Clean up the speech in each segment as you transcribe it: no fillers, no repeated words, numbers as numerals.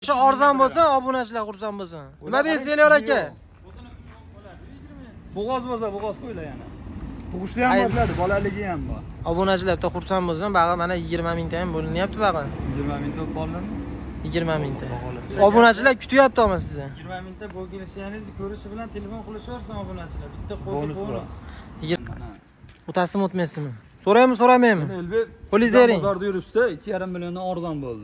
Shu arzon bo'lsa, obunachilar xursand bo'lsin. Nima deysiz Elyor aka? Bo'g'oz bo'lsa, bo'g'oz qo'ylar yana. Tug'ishli ham bo'ladi, bolaligi ham bor. Obunachilar bitta xursand bo'lsin. Bag'i mana 20 mingta ham bo'linyapti bag'i. 20 mingta bo'ldimi? 20 mingta. Obunachilar kutyapti ama sizni. 20 mingta bo'lginishingizni ko'rishi bilan telefon qilishaversin obunachilar. Bitta qo'shib bonus. O'tasimi o'tmaysizmi? So'raymi, so'ramaymi? Qo'lingiz bering. Bozorda yuribdi, 2,5 milliondan arzon bo'ldi.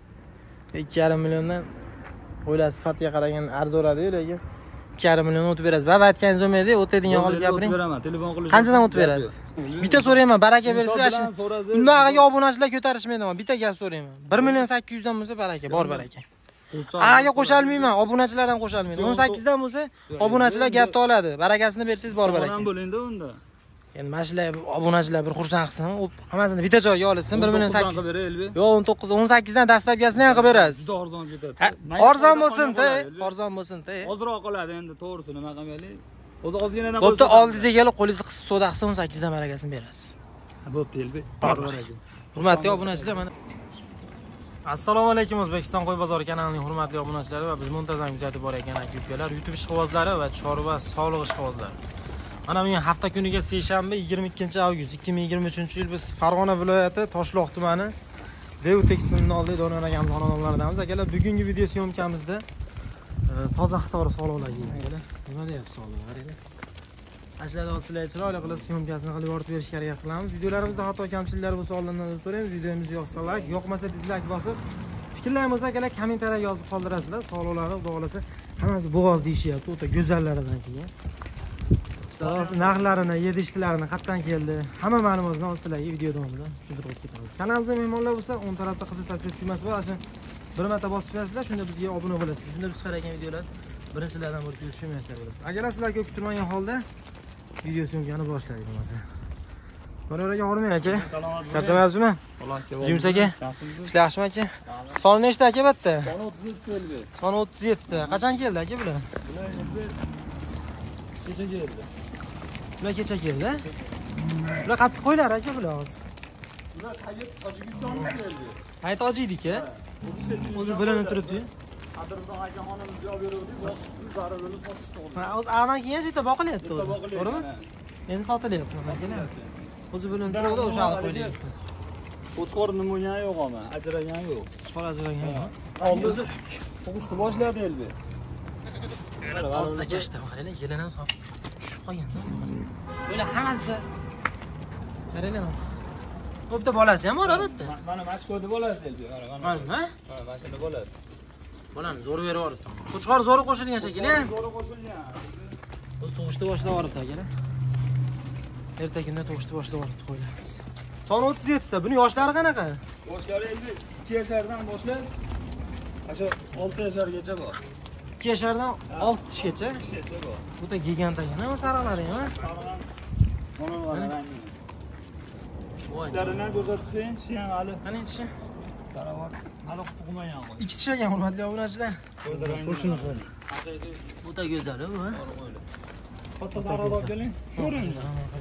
2,5 milliondan o'ylar sifatiga qaragan arzoradi-yu, lekin 2,5 million o'tib berasiz. Baba aytganingiz bo'lmaydi, o'tadigan olib gapiring. Beraman, telefon qilish. Qanchadan o'tib berasiz? Bitta so'rayman, baraka bersiz. Undaqaga obunachilar ko'tarishmaydi. Bitta gap so'rayman. 1 million 800 dan bo'lsa baraka, bor baraka. Aga qo'shalmayman, obunachilar ham qo'shalmaydi. 18 dan bo'lsa obunachilar gapni oladi. Barakasini bersangiz bor baraka. Ham bo'ling-da unda. Endi mashlar obunachilar bir xursand qilsin, hammasini bitta joyga olsin. 1 million 800 qilib beraylik. Yo'q, 19, 18 dan dastlabkasini ham qilib berasiz. Juda arzon ketadi. Arzon bo'lsin-da, arzon bo'lsin-da. Ozroq qoladi endi, to'g'risi nima qilmaylik. O'zi ozginadan bo'pti, oldingizga kelib qo'lingizni qisib savdo qilsa 18 dan barakasini berasiz. Bo'pti, Elbek. Baraka. Hurmatli obunachilar, mana Assalomu alaykum O'zbekiston qo'y bozori kanalining hurmatli obunachilari va biz muntazam kuzatib borayotgan aka-ukalar, YouTube ishqibozlari va chorva sog'liq ishqibozlari. Mana bugun hafta kuniga seshanba 22-avgust 2023-yil biz Farg'ona viloyati Toshloq tumani Dev tekstilning oldida Donor akam xonadonlaridamiz. Akalar, bugungi video syomkamizda toza hisori sog'liqlarga akalar. Nima deyapsiz sog'liqlar aka? Ashlarda sizlar chiroyli qilib syomkasini qilib yoritib berishga harakat qilamiz. Videolarimizda xato kamchiliklar bo'lsa oldindan so'raymiz. Videomizni yoqsa like, yoqmasa dislike bosib, fikrlaringizni bo'lsa akalar kommentariyaga yozib qoldirasizlar. Sog'liqlari xudo xolasa hammasi bo'g'oz deyishyapti. O'ta go'zallaridan keyin. Narxlarini, yedishlarini, qatdan keldi. Hamma ma'lumotni sizlarga video davomida tushuntirib ketamiz. Kanalimizga mehmonlar bo'lsa, o'ng tarafda qizil tasvir tugmasi bor. Ashin bir marta bosib qo'yasizlar, shunda bizga obuna bo'lasiz. Shunda biz chiqargan videolar birinchilardan bo'lib ko'rishmaysiz bo'lasiz. Agar sizlar ko'p kutilmagan holda video syomkani boshlaydi bo'lmasa. Bolalarga hormang aka. Charchamayapsizmi? Jums aka. Ishlar yaxshimi aka? Soni nechta aka bitta? Soni 37 keldi. Soni 37 ta. Qachon keldi aka bular? Bular endi kecha keldi. Bular kecha keldi. Bular qattiq qo'ylar aka bular hozir. Bular Tojikistondan keldi. Hay tojikdiki. O'zi bilinib turibdi. Qadrdon akaxonimiz javob beruvdik, zarurini sotish to'g'ri. Ha, o'zi anadan keyin yerda boqilyapti. To'g'rimi? Endi sotilyapti akalar. O'zi bilinib turibdi, o'sha qo'yilyapti. O'tkor nima bo'lgani yo'q ama, ajragan yo'q. Chor ajragan yo'q. Oldingiz tug'ishni boshladi Elbek. Tozza kashda qaranglar, yelana tushib qolganda. Böyle hammasida qaranglar. Bo'pti, bolasi ham bor albatta. Mana Moskvada bolasi Elbek. Mana, mana mashina bolasi. Bolani zo'r berib yuboribdi. Qo'chqor zo'ri qo'shilgan shekilli. Zo'ri qo'shilgan. Biz tug'ishni boshlab yuboribdi akalar. Erta kunda tug'ishni boshlab yuboribdi qo'ylarimiz. Soni 37 ta. Buni yoshlari qanaqa? Yoshlari Elbek 2 yashardan boshlab asha 6 yashargacha bor. 2 yashardan 6 tishgacha. Bor. Bu da gigant ekan, nima sariqlari ham? Mana rangi. Ishlarini ko'rsatib qo'ying, tishi ham hali. Qani tishi? Taravot. Hali tug'magan qo'y. 2 tish ekan, hurmatli obunachilar. Qo'shini qo'y. Bu da go'zal, bu. Katta zarar olib keling. Ko'ring.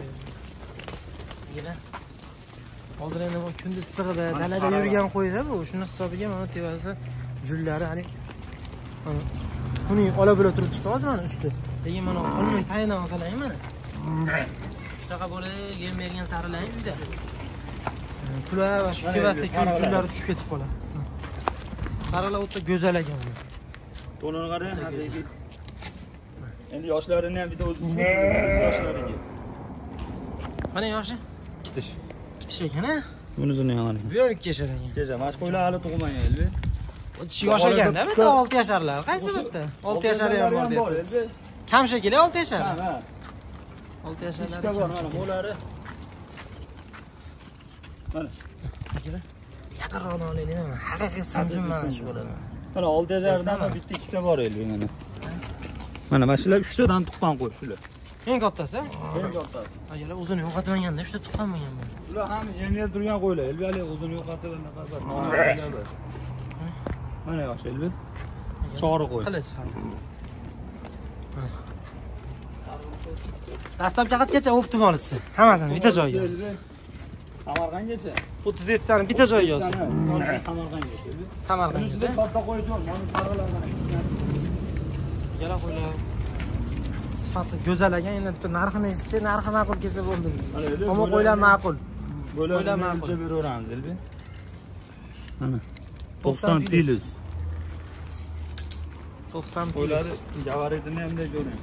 Hozir endi bu kunduz issiqda, dalada yurgan qo'yda bu. Shuni hisobiga mana tevasi jullari, hani buni ola bo'la turibdi hozir mana usti. Lekin mana qonun tayindan olsalar mana. Shunaqa bo'lib, yem bergan sarilang uyda. Pula va shu kevasda jullari tushib ketib qoladi. Sarilar o'ta go'zal ekan bu. To'nini qarang, endi yoshlarini ham bitta o'z yoshlariga. Qani yoshi? Kitish. Kitish ekan-a? Bunisini ham qarang. Bu ham 2 yashar ekan. Kecha mashqo'ylar hali tug'magan Elbek. Tishi yosh ekanda, bitta 6 yasharlar. Qaysi bitta? 6 yashari ham bor deyapti. Kam shekilli 6 yashar. Ha. 6 yasharlar. Ikkita bor mana bo'lari. Mana. Akalar, yaqinroq olaylik mana. Haqiqiy samjim mana shu bo'ladi. Mana 6 yashardan bitta ikkita bor Elbek mana. Mana shular 3 tadan tuqqan qo'y shular. Eng kattasi? Eng kattasi. Akalar, o'zini yo'qotmaganda shunda tuqqan bo'lgan bu. Ular ham yemlab turgan qo'ylar. Elbek o'zini yo'qotib naqabat. Mana yosh Elbek. Chori qo'y. Qilich. Dastlabki qatgacha optimalisi. Hammasini bitta joyga. Samarqandgacha. 37 tani bitta joyga olsa. Samarqandgacha. Samarqandgacha. Katta qo'yjon, mana sarg'alardan. Yana qo'ylar. Sifati go'zal ekan, endi bitta narxini eshitsa, narxi ma'qul kelsa bo'ldi biz. Ammo qo'ylar ma'qul. Qo'ylar ma'qul beraveramiz, Elbi. Mana 90 plyus. 90 Qo'ylar javaridini ham ko'ring.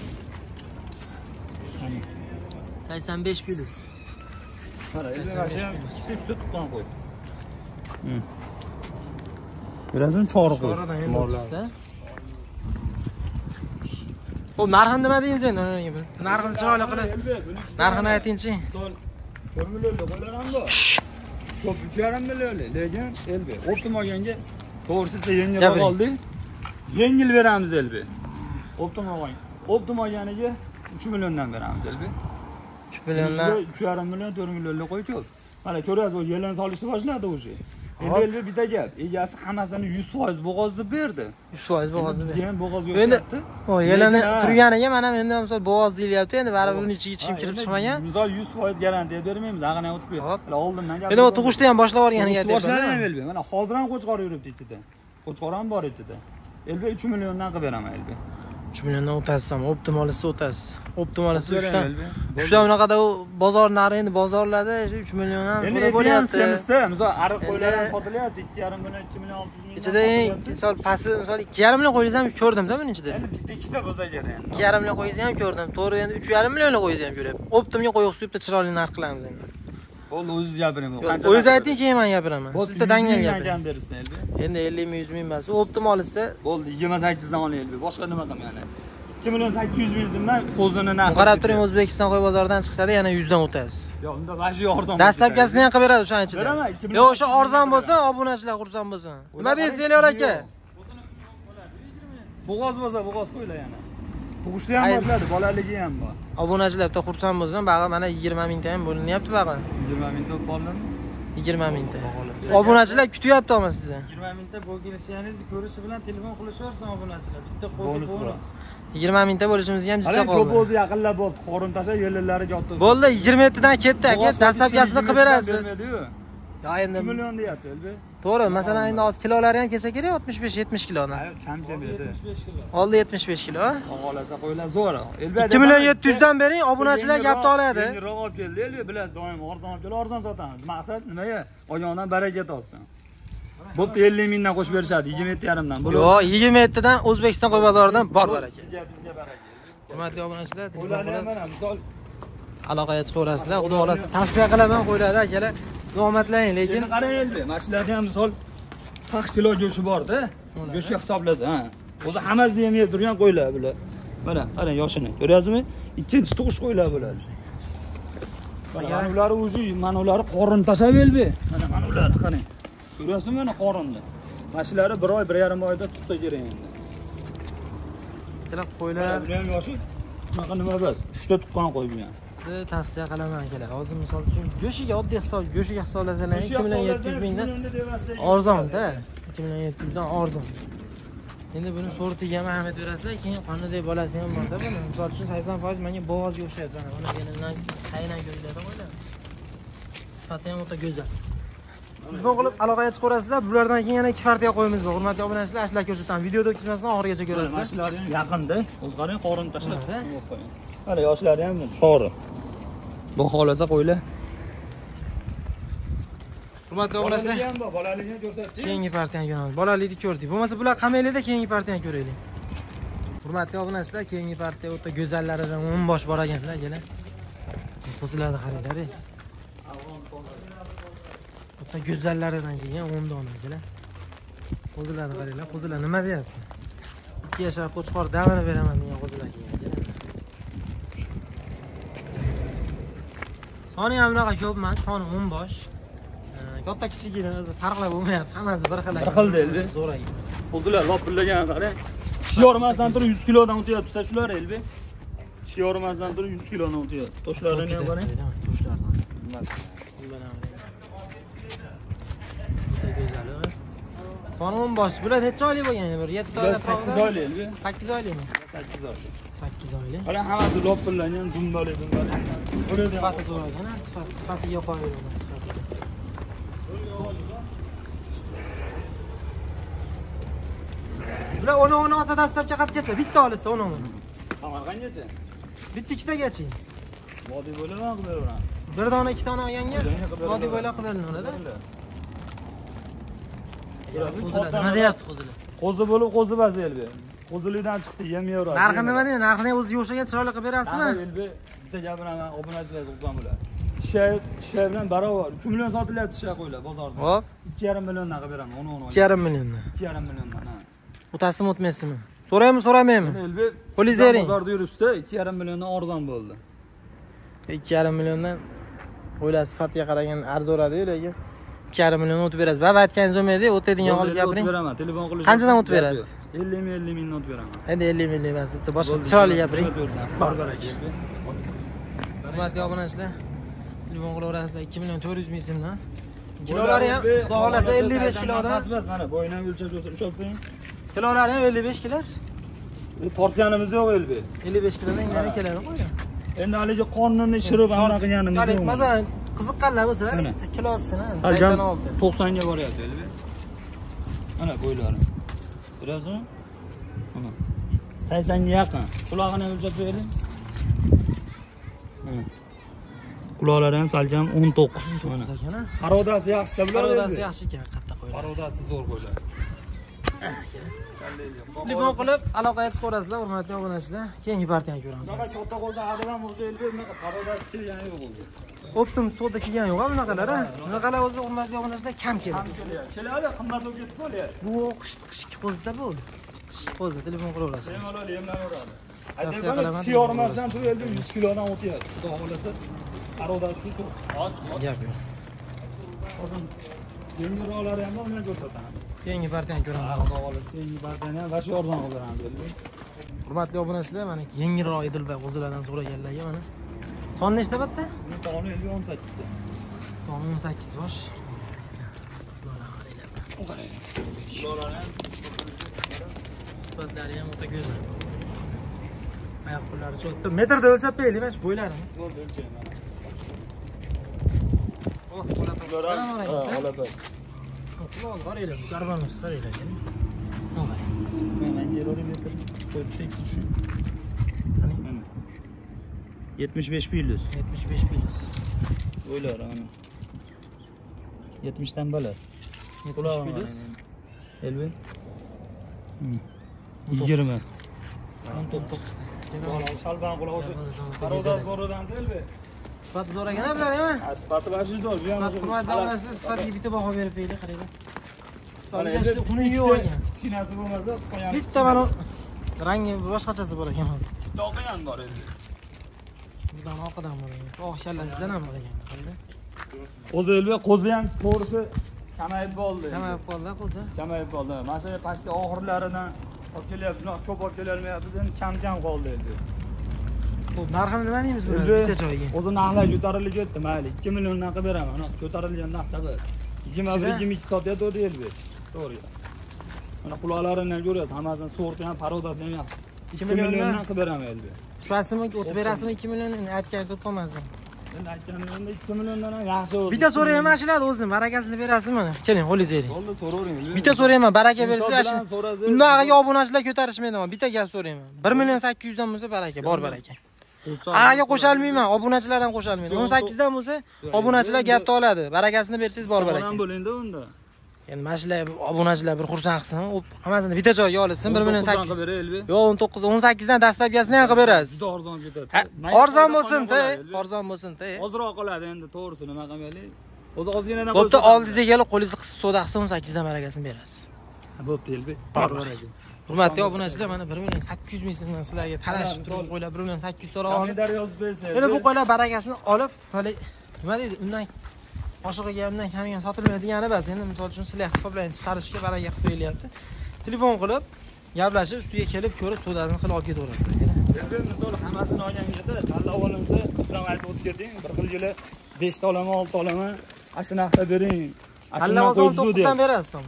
85 plyus. Mana endi uchta tuqqan qo'y. Birazdan chori qo'y. Bu narxini nima deymiz endi? Narxini chiroyli qilib. Narxini aytingchi. 1 millionlik qo'ylar ham bor. Ko'p 3,5 millionlik, lekin Elbi optim olganga to'g'risicha yengilroq oldi. Yengil beramiz Elbi. Optim olgan. Optim olganiga 3 milliondan beramiz Elbi. 3 milliondan 3,5 million 4 millionlik qo'y ko'p. Mana ko'ryapsiz, o yelan solishni boshladi o'sha. Endi bitta gap, egasi hammasini 100% bo'g'ozda berdi. 100% bo'g'ozda. Keyin bo'g'oz yo'q. Endi o yelani turganiga mana endi misol bo'g'oz deyilyapti, endi baribir uning ichiga chim kirib chiqmagan. Misol 100% garantiya bermaymiz, ag'ana o'tib ketdi. Oldindan gap. Endi o tug'ishni ham boshlab o'rganiga aytyapman. Boshladi ham Elbi. Mana hozir ham qo'chqor yuribdi ichida. Qo'chqor ham bor ichida. Elbi 3 milliondan qilib beraman Elbi. 3 milliondan o'tasiz ham, optimalisi o'tasiz. Optimalisi 3 dan unaqada u bozor narxi endi bozorlarda 3 million ham pul bo'lyapti. Misol ariq qo'ylar ham sotilyapti 2,5 million, 2 million 600 ming. Ichida misol pasti misol 2,5 million qo'ysangiz ham ko'rdim-da buning ichida. Endi bitta ikkita bo'lsa kerak endi. 2,5 million qo'ysangiz ham ko'rdim. To'g'ri endi 3,5 millionga qo'ysangiz ham ko'ryapman. Optimga qo'yib suyibda chiroyli narx qilamiz endi. Bo'ldi, o'zingiz gapiring. O'zingiz ayting, keyin men gapiraman. Siz bitta dangal gapiring. Bersin Elbi. Endi 50 ming 100 ming emas. Optimalisi bo'ldi 28 dan oling Elbi. Boshqa nima qilmayman. 2 million 800 ming so'mdan qo'zini narxi. Qarab turing, O'zbekiston qo'y bozoridan chiqsa-da yana 100 dan o'tasiz. Yo'q, unda mana shu arzon. Dastlabkasini ham qilib beradi o'shaning ichida. Beraman, 2 million. Yo'q, o'sha arzon bo'lsa, obunachilar xursand bo'lsin. Nima deysiz, Elyor aka? Bo'g'oz bo'lsa, bo'g'oz qo'ylar yana. Tug'ishni ham boshladi, bolaligi ham bor. Obunachilar bitta xursand bo'lsin. Bag'i mana 20 mingta ham bo'linyapti bag'i. 20 mingta bo'ldimi? 20 mingta. Obunachilar kutyapti ama sizni. 20 mingta bo'lginishingizni ko'rishi bilan telefon qilishaversin obunachilar. Bitta qo'zi bonus. 20 mingta bo'lishimizga ham jicha qoldi. Ko'p o'zi yaqinlab bo'ldi. Qorin tashlab yerlariga otdi. Bo'ldi, 27 dan ketdi aka. Dastlabkasini qilib berasiz. Ya endi 2 million deyapti, Elbi. To'g'ri, masalan endi hozir kilolari ham kelsa kerak 65-70 kiloni. Kam berdi. 75 kilo. Oldi 75 kilo. Og'olasa qo'ylar zo'r. Elbi 2 million 700 dan bering, obunachilar gapni oladi. Yengilroq olib keldi, Elbi, bilasiz, doim arzon olib kelib, arzon sotamiz. Maqsad nimaga? Oyog'dan baraka topsin. Bo'pti, 50 mingdan qo'shib berishadi, 27,5 dan. Yo'q, 27 dan O'zbekiston qo'y bozoridan bor baraka. Bizga baraka. Hurmatli obunachilar, Qo'ylarni mana misol aloqaga chiqaverasizlar. Xudo xolasa tavsiya qilaman qo'ylarda akalar. Omadlaning, lekin qarang Elbi, mashinada ham misol 40 kilo go'shi bor-da. Go'shga hisoblasa, ha. O'zi hammasini ham yeb turgan qo'ylar bular. Mana, qarang yoshini. Ko'ryapsizmi? Ikkinchi tug'ish qo'ylar bo'ladi. Mana ular o'zi, mana ular qorin tashlab Elbi. Mana ularni qarang. Ko'ryapsizmi mana qorinni? Mashinalari 1 oy, 1,5 oyda tug'sa kerak endi. Kerak qo'ylar. Bu ham yoshi. Bunaqa nima emas. 3 ta tuqqan qo'y bu ham. Tavsiya qilaman akalar. Hozir misol uchun go'shiga oddiy hisob, go'shiga hisoblasalar 2 million 700 mingdan arzon-da. 2 million 700 dan arzon. Endi buni sortiga ham ahamiyat berasizlar, keyin qonunday bolasi ham bor-da buni. Misol uchun 80% menga bo'g'ozga o'xshaydi. Mana yenidan qaynan ko'yladi qo'ylar. Sifati ham o'ta go'zal. Telefon qilib aloqaga chiqaverasizlar. Bulardan keyin yana 2 partiya qo'yimiz bor. Hurmatli obunachilar, ashlar ko'rsataman. Videoda o'tkazmasdan oxirigacha ko'rasizlar. Mashinalari ham yaqinda. O'zi qarang, qorin tashlab qo'ying. Mana yoshlari ham shori. Bu xolasa qo'ylar. Hurmatli obunachilar, bolaligini ko'rsatdik. keyingi partiyani ko'ramiz. Bolalikni ko'rdik. Bo'lmasa bular qamaylikda keyingi partiyani ko'raylik. Hurmatli obunachilar, keyingi partiya o'ta go'zallaridan 10 bosh bor ekanlar, kelar. Qo'zilarni qaranglar. O'ta go'zallaridan kelgan 10 dona kelar. Qo'zilarni qaranglar, qo'zilar nima deyapti? 2 yashar qo'chqor damini beraman degan qo'zilar kelgan kelar. Soni ham unaqa ko'p emas, soni 10 bosh. Katta kichigina o'zi farqlar bo'lmayapti. Hammasi bir xil. Bir xil Elbi. Zo'raydi. Qo'zilar lopillagan qarang. Tish yormasdan turib 100 kilodan o'tyapti-da shular Elbi. Tish yormasdan turib 100 kilodan o'tyapti. Toshlarini ham qarang. Toshlardan. Xonim bosh. Bular necha oylik bo'lgan? Bir 7 oylik. 8 oylik elbi. 8 oylikmi? 8 oylik. 8 oylik. Mana hammasi lopillangan, dumbali. Buni Sifati so'ragan, sifatiga qo'yaveramiz, sifatiga. Bular 10 olsa dastlabki qatgacha bitta olsa 10 ming. Samarqandgacha. Bitta ikkitagachi. Vodiy bo'laman qilib beramiz. Bir dona ikki dona olganga vodiy bo'ylab qilib beriladi. Nima deyapti qo'zilar? Qo'zi bo'lib qo'zi bas elbi. Qo'zilikdan chiqdi, yem yeyveradi. Narxi nima deydi? Narxini o'zi yo'shaga chiroyli qilib berasizmi? Elbi bitta gapiraman, obunachilar to'g'zon bilan. Ishay bilan barobar 2 million sotilyapti ishay qo'ylar bozorda. Hop. 2,5 milliondan qilib beraman, 10. 2,5 milliondan. 2,5 milliondan, ha. O'tasimi o'tmaysizmi? So'raymi, so'ramaymi? Elbi Qo'lingiz bering. bozorda yuribdi, 2,5 milliondan arzon bo'ldi. 2,5 milliondan o'ylar sifatiga qaraganda arzoradi-yu, lekin 2,5 million o'tib berasiz. Baba aytganingiz bo'lmaydi, o'tadigan olib gapiring. O'tib beraman, telefon qilish. Qanchadan o'tib berasiz? 50 mingdan o'tib beraman. Endi 50 ming bas. Bitta boshqa chiroyli gapiring. Barbar aka. Hurmatli obunachilar, telefon qilaverasizlar 2 million 400 ming so'mdan. Kilolari ham xudo xolasa 55 kilodan. Bas, mana bo'yidan o'lchab ushlab qo'ying. Kilolari ham 55 kilolar. Tortganimiz yo'q elbi. 55 kilodan nima keladi qo'ying. Endi haligi qonunni shirib anaqa qilganimiz yo'q. Masalan, qiziqqanlar bo'lsa, kilosini 86 90 ga boryapti elbi. Mana bo'ylari. Birazmi? Mana 80 ga yaqin. Qulog'ini o'lchab bering. Quloqlari ham salkam 19. Mana. Harodasi yaxshi-da bular. Harodasi yaxshi ekan, qatta qo'ylar. Harodasi zo'r qo'ylar. Telefon qilib aloqaga chiqaverasizlar, hurmatli obunachilar. Keyingi partiyani ko'ramiz. Bunaqa katta qo'lda hadidan bo'lsa elbi, bunaqa harodasi kelgani yo'q bo'ldi. Optim soda kelgan yo'q, bunaqalar. Bunaqalar o'zi hurmatli obunachilar kam keladi. Keladi, qimmat bo'lib ketib qolyapti. Bu qishki qo'zida bu. Qishki qo'zi, telefon qilaverasiz. Bemalol yemlanaveradi. Tavsiya qilaman. Kishi yormasdan turib elbi 100 kilodan o'tyapti. Xudo xolasa, harodasi shu tur. Gap yo'q. Hozir yengilroqlari ham bor, men ko'rsatamiz. Keyingi partiyani ko'ramiz. Xudo xolasa, keyingi partiyani ham vash yordam qilamiz elbi. Hurmatli obunachilar, mana yengilroq Idilbay qo'zilardan so'raganlarga mana. Soni nechta bitta? Soni 18 ta. Soni 18 bosh. Sifatlari ham o'ta go'zal. Oyoq qo'llari cho'tta. Metrda o'lchab beraylik, mana shu bo'ylarini. Bo'ldi, o'lchayman. Oh, qo'llar Assalomu alaykum. Qo'llar qaraylar, karbonos qaraylar. Mana. Mana 20 metr qo'yib tushing. Qani? Mana. 75 pilus. 75 pilus. Bo'ylar ana. 70 dan baland. 70 pilus. Elbi. 20. 19. Shalban quloq o'sha. Haroda zo'ridan elbi. Sifati zo'r ekan, biladimi? Sifati bashi zo'r. Sifat hurmat davlasida sifatiga bitta baho berib berdik, qaranglar. Sifatiga juda uni yo'q ekan. Kichkinasi bo'lmasa qo'yamiz. Bitta mana rangi boshqachasi bor ekan. Bitta oqi ham bor endi. Bundan oqidan bor ekan. Oq kallasizdan ham bor ekan, qaranglar. O'zi elbi qo'zi ham to'g'risi kamayib qoldi. Kamayib qoldi, qo'zi. Kamayib qoldi. Mana shu pastda oxirlaridan olib kelyapti, ko'p olib kelolmayapmiz, endi kam qoldi endi. Xo'p, narxini nima deymiz buni bitta joyga? O'zi narxlar ko'tarilib ketdi, mayli. 2 milliondan qilib beraman. Mana ko'tarilgan narxda biz. 22 sotyapti o'zi elbi. To'g'ri. Mana quloqlarini ko'ryapsiz, hammasini sorti ham, parodasi ham yaxshi. 2 milliondan qilib beraman elbi. Shuasimi o'tib berasizmi 2 million? Aytgan to'p qolmasin. Endi aytganimda 2 milliondan ham yaxshi bo'ldi. Bitta so'rayman ashiladi o'zini, barakasini berasizmi? Keling, qo'lingizni bering. Bo'ldi, so'ravering. Bitta so'rayman, baraka bersa ashi. Undaqa obunachilar ko'tarishmaydi, bitta gap so'rayman. 1 million 800 dan bo'lsa baraka, bor baraka. Aga qo'shalmayman, obunachilar ham qo'shalmaydi. 18 dan bo'lsa, obunachilar gapni oladi. Barakasini bersangiz bor baraka. Ham bo'ling-da unda. Endi mana shular obunachilar bir xursand qilsin, hammasini bitta joyga olsin, 1 million 800 qilib beray elbi. Yo'q, 19, 18 dan dastlabkasini ham qilib berasiz. Juda arzon ketadi. Arzon bo'lsin-da, arzon bo'lsin-da. Ozroq qoladi endi, to'g'risi nima qilmaylik. O'zi ozginadan bo'pti, oldingizga kelib qo'lingizni qisib savdo qilsa 18 dan barakasini berasiz. Bo'pti elbi. Hurmatli obunachilar, mana 1 million 800 ming so'mdan sizlarga talashib turib qo'ylar, 1 million 800 so'rab olib. Yozib bersangiz. Endi bu qo'ylar barakasini olib, hali nima deydi? Undan oshig'iga undan kamiga sotilmaydigani bas. Endi misol uchun sizlar hisoblayni chiqarishga baraka qilib qo'yilyapti. Telefon qilib, gaplashib, ustiga kelib ko'rib, savdosini qilib olib ketaverasizlar. Endi misol hammasini olganingizda tanlab olinsa, sizdan aytib o'tib keting. Bir xil yili 5 ta olaman, 6 ta olaman. Ashuna narxda bering. Tanlab olsam 9 dan berasiz.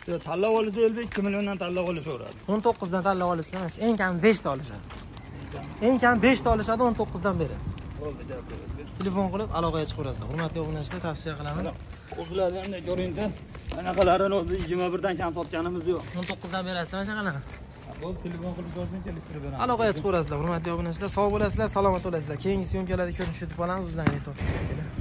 Shu tanlab olsa Elbek 2 milliondan tanlab olishaveradi. 19 dan tanlab olasiz, mana shu eng kam 5 ta olishadi. Eng kam 5 ta olishadi, 19 dan berasiz. Bo'ldi, gap yo'q. Telefon qilib aloqaga chiqaverasizlar. Hurmatli obunachilar, tavsiya qilaman. Qo'shiladi endi ko'ringda. Anaqalarini o'zi 21 dan kam sotganimiz yo'q. 19 dan berasizlar, mana shunaqalar. Bo'ldi, telefon qilib ko'rsin, kelishtirib beraman. Aloqaga chiqaverasizlar. Hurmatli obunachilar, sog' bo'lasizlar, salomat bo'lasizlar. Keyingi syomkalarda ko'rishib olamiz, o'zlaringiz tortib keling.